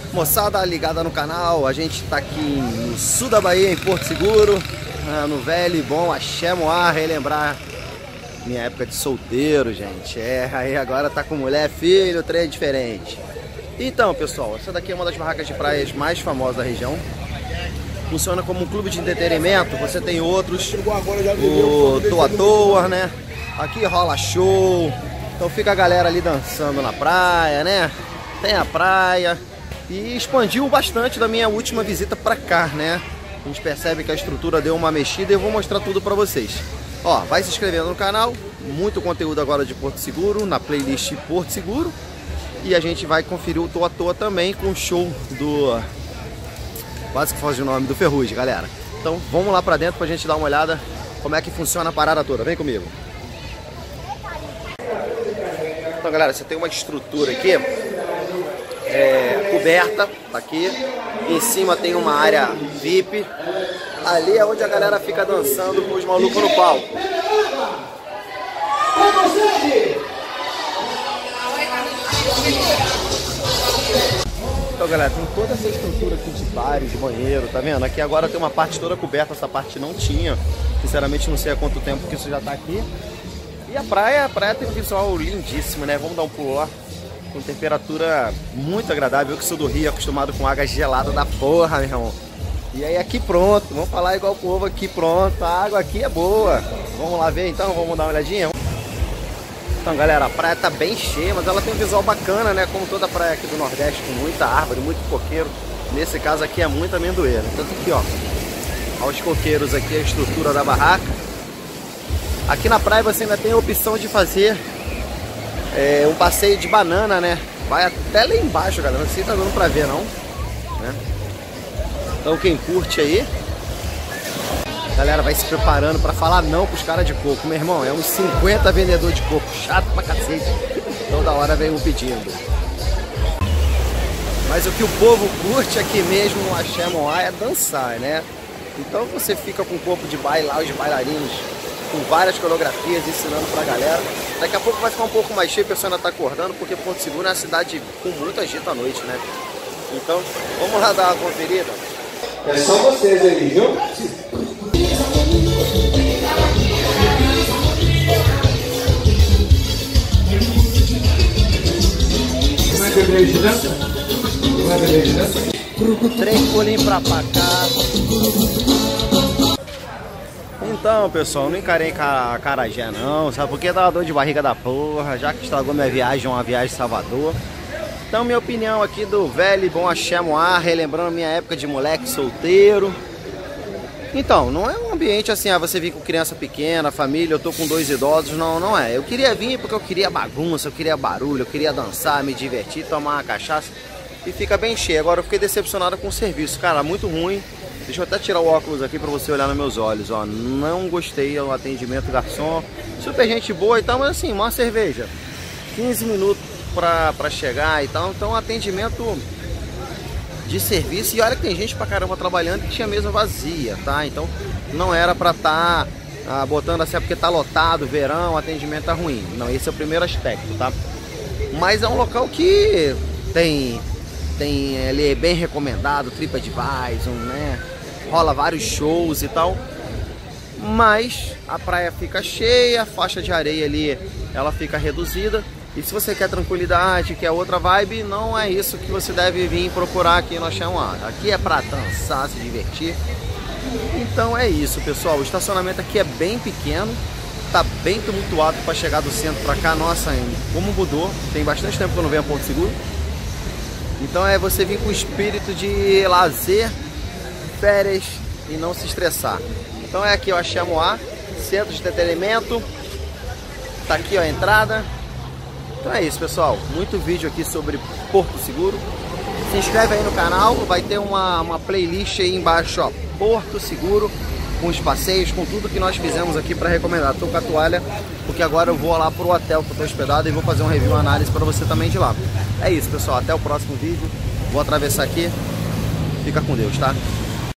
Moçada ligada no canal, a gente tá aqui no sul da Bahia, em Porto Seguro, no velho e bom Axé Moá, relembrar minha época de solteiro, gente. Aí agora tá com mulher, filho, trem diferente. Então, pessoal, essa daqui é uma das barracas de praias mais famosas da região. Funciona como um clube de entretenimento, você tem outros, o Toa Toa, né? Aqui rola show, então fica a galera ali dançando na praia, né? Tem a praia. E expandiu bastante da minha última visita pra cá, né? A gente percebe que a estrutura deu uma mexida e eu vou mostrar tudo pra vocês. Ó, vai se inscrevendo no canal, muito conteúdo agora de Porto Seguro, na playlist Porto Seguro. E a gente vai conferir o Toa Toa também com o show do... quase que foge o nome, do Ferrugem, galera. Então vamos lá pra dentro pra gente dar uma olhada como é que funciona a parada toda. Vem comigo. Então, galera, você tem uma estrutura aqui coberta, tá aqui. Em cima tem uma área VIP. Ali é onde a galera fica dançando com os malucos no palco. Então, galera, tem toda essa estrutura aqui de bares, de banheiro, tá vendo? Aqui agora tem uma parte toda coberta, essa parte não tinha. Sinceramente não sei há quanto tempo que isso já tá aqui. E a praia tem um visual lindíssimo, né? Vamos dar um pulo lá. Com temperatura muito agradável. Eu que sou do Rio, acostumado com água gelada da porra, meu irmão. E aí aqui pronto, vamos falar igual o povo aqui, pronto. A água aqui é boa. Vamos lá ver então, vamos dar uma olhadinha? Então, galera, a praia tá bem cheia, mas ela tem um visual bacana, né? Como toda praia aqui do Nordeste, com muita árvore, muito coqueiro. Nesse caso aqui é muito amendoeira. Tanto aqui, ó, aos coqueiros aqui, a estrutura da barraca. Aqui na praia você ainda tem a opção de fazer um passeio de banana, né? Vai até lá embaixo, galera. Não sei se tá dando pra ver, não, né? Então quem curte aí, galera, vai se preparando pra falar não pros caras de coco. Meu irmão, é uns 50 vendedores de coco, chato pra cacete. Toda hora vem um pedindo. Mas o que o povo curte aqui mesmo no Axé Moá é dançar, né? Então você fica com o corpo de baile lá, os bailarinos com várias coreografias ensinando pra galera. Daqui a pouco vai ficar um pouco mais cheio, o pessoal ainda tá acordando, porque Porto Seguro é uma cidade com muito agito à noite, né? Então, vamos lá dar uma conferida. É só vocês aí, viu? Não é bebê de dança? Não é bebê de dança? 3 pulinhos pra cá. Então, pessoal, não encarei acarajé não, sabe? Porque dá uma dor de barriga da porra, já que estragou minha viagem, uma viagem de Salvador. Então, minha opinião aqui do velho e bom Axé Moá, relembrando minha época de moleque solteiro. Então, não é um ambiente assim, você vir com criança pequena, família, eu tô com 2 idosos, não é. Eu queria vir porque eu queria bagunça, eu queria barulho, eu queria dançar, me divertir, tomar uma cachaça. E fica bem cheio. Agora eu fiquei decepcionado com o serviço, cara, muito ruim. Deixa eu até tirar o óculos aqui pra você olhar nos meus olhos, ó. Não gostei do atendimento, garçom. Super gente boa e tal, mas assim, uma cerveja. 15 minutos pra chegar e tal. Então, atendimento de serviço. E olha que tem gente pra caramba trabalhando que tinha mesa vazia, tá? Então, não era pra estar botando assim, porque tá lotado, verão, o atendimento tá ruim. Não, esse é o primeiro aspecto, tá? Mas é um local que ele é bem recomendado, TripAdvisor, né? Rola vários shows e tal. Mas a praia fica cheia, a faixa de areia ali, ela fica reduzida. E se você quer tranquilidade, quer outra vibe, não é isso que você deve vir procurar aqui no Axé Moá. Aqui é pra dançar, se divertir. Então é isso, pessoal. O estacionamento aqui é bem pequeno. Tá bem tumultuado para chegar do centro pra cá. Nossa, como mudou. Tem bastante tempo que eu não venho a Porto Seguro. Então é você vir com o espírito de lazer, férias e não se estressar. Então é aqui o Axé Moá, centro de entretenimento. Tá aqui ó, a entrada. Então é isso, pessoal. Muito vídeo aqui sobre Porto Seguro. Se inscreve aí no canal. Vai ter uma playlist aí embaixo, ó, Porto Seguro, com os passeios, com tudo que nós fizemos aqui para recomendar. Tô com a toalha, porque agora eu vou lá pro hotel que eu tô hospedado e vou fazer um review, uma análise para você também de lá. É isso, pessoal. Até o próximo vídeo. Vou atravessar aqui. Fica com Deus, tá?